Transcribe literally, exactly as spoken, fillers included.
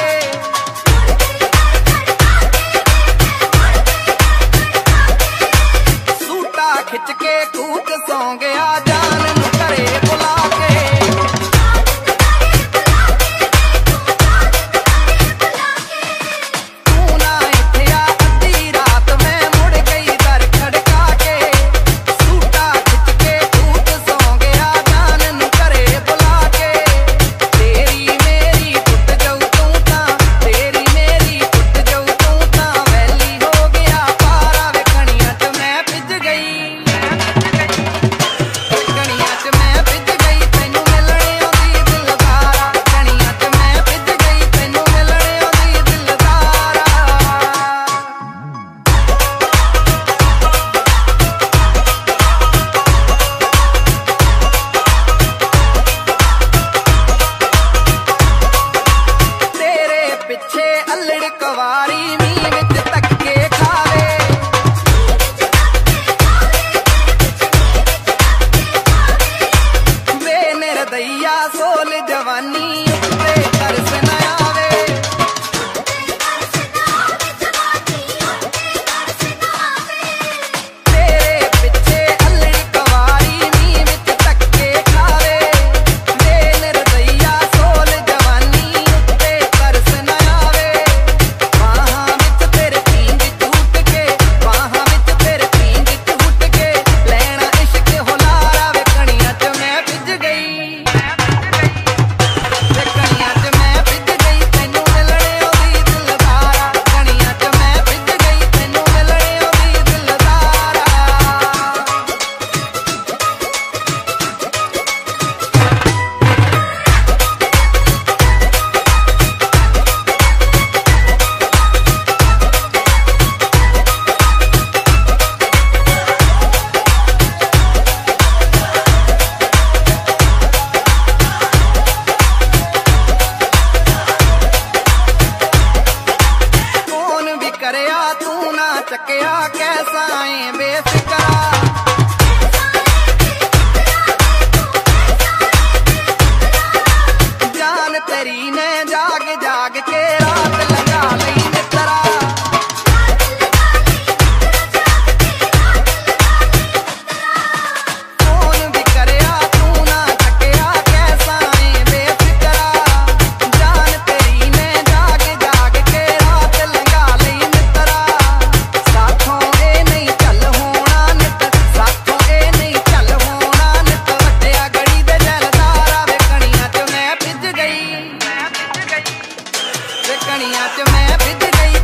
सूटा खिच के कूक सौ गया जान नू घरे बुला के। कवारी मीं विच धक्के खावे, वे निर्दया सोल जवानी उत्ते तरस न आवे। तेरे पिछे अल्लड़ी कवारी मीं विच धक्के खावे, वे निर्दया सोल जवानी उत्ते तरस न आवे। तू ना चकिया कैसा है बेफिक्रा, जान तेरी ने जाग जाग के रात लगा लई मित्रा। फोन भी करया तू ना चकिया कैसा है बेफिक्रा, जान तेरी ने जाग जाग के रात लगा लई। साथों ए नहीं चल होना नित, साथों ए नहीं चल होना नित, वड्डिया गड़ी दे जलदारा वे कणियां च मैं भिज गई, वे कणियां च मैं भिज गई।